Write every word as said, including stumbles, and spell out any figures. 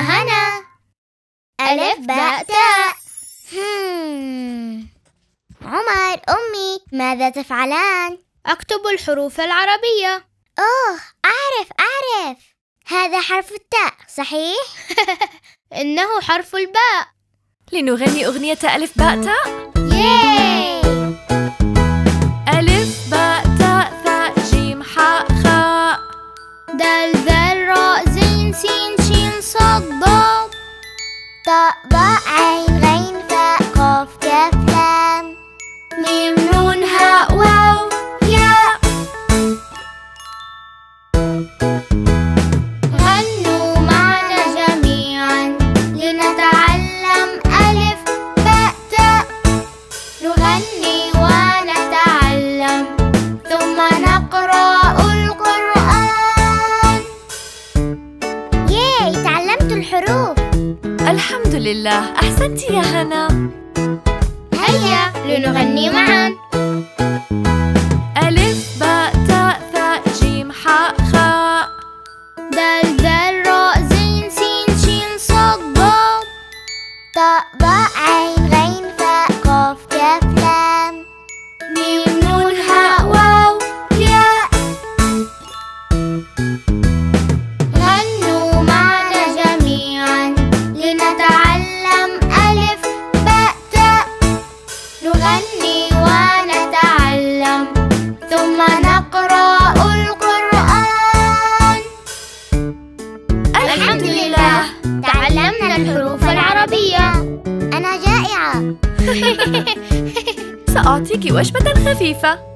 هنا. ألف باء تاء. هم. عمر، أمي، ماذا تفعلان؟ أكتب الحروف العربية. أوه، أعرف أعرف هذا حرف التاء، صحيح؟ إنه حرف الباء. لنغني أغنية ألف باء تاء. ياي! ألف باء تاء ثاء جيم حاء خاء دال ذال راء زين سين شين صاد ضاد طاء باء عين غين فاء قاف كاف لام ميم نون هاء واو ياء. غنوا معنا جميعا لنتعلم ألف باء تاء. نغني ونتعلم ثم نقرأ القرآن. ياي، تعلمت الحروف. الحمد لله، أحسنت يا هنا. هيا لنغني معا. ألف باء تاء ثاء جيم حاء خاء دال ذال راء زين سين شين صاد ضاد طاء باء عين غين فاء قاف كاف لام ميم نون هاء واو ياء. غنوا معنا جميعا لنتعلم ألف باء تاء. نغني ونتعلم ثم نقرأ القرآن. الحمد لله، تعلمنا الحروف العربية. أنا جائعة. سأعطيك وجبة خفيفة.